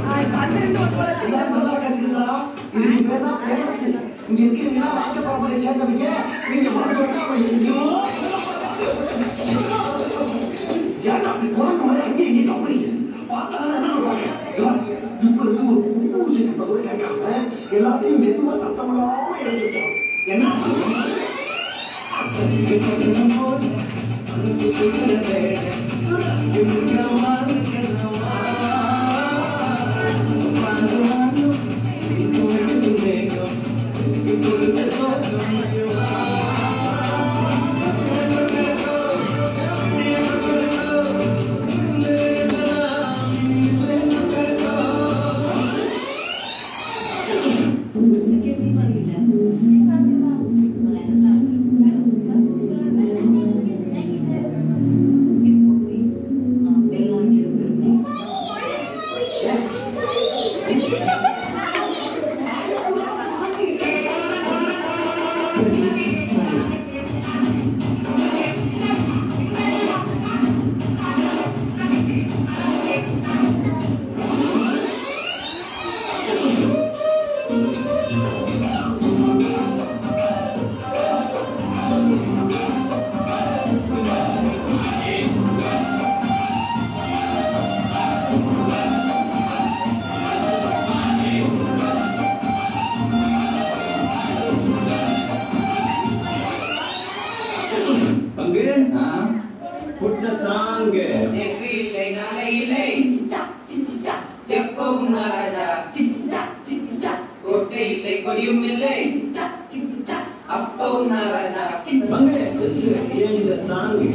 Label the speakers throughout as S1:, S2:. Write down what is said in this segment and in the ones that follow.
S1: எல்லாரும் நல்லா கேட்டுக்கிறீங்களா? இதுக்கு பேர் தான் பேரஸ். இங்க இருக்கிறீங்களா ராஜ பரம்பரையை சேர்ந்தவங்க. நீங்க மனசு வந்தா அவன் எங்கேயோ ஏன்னா அப்படி குழந்தை மாதிரி அங்கேயும் இங்கேயும் தப்புறீங்க. பார்த்தாங்கன்னா என்ன பண்ணுவாங்க? இப்ப இருந்து ஒரு பூச்சி சத்தம் கூட கேட்காம எல்லாத்தையும் மெதுவா சத்தம் இல்லாம எழுதிட்டோம். என்ன
S2: Put the song. Change the song.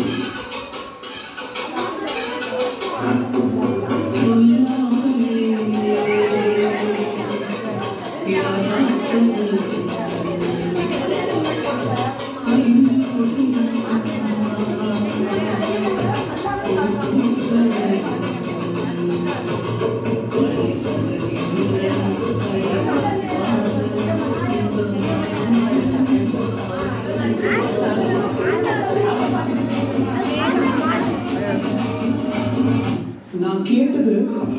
S1: நான் கேட்டது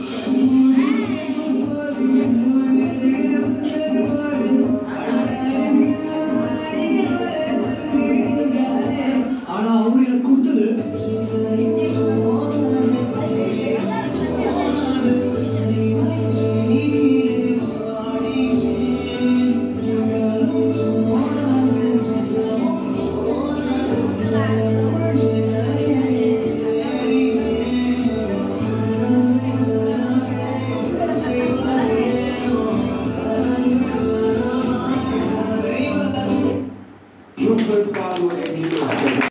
S1: ஆனா அவங்க எனக்கு கொடுத்தது Super Power.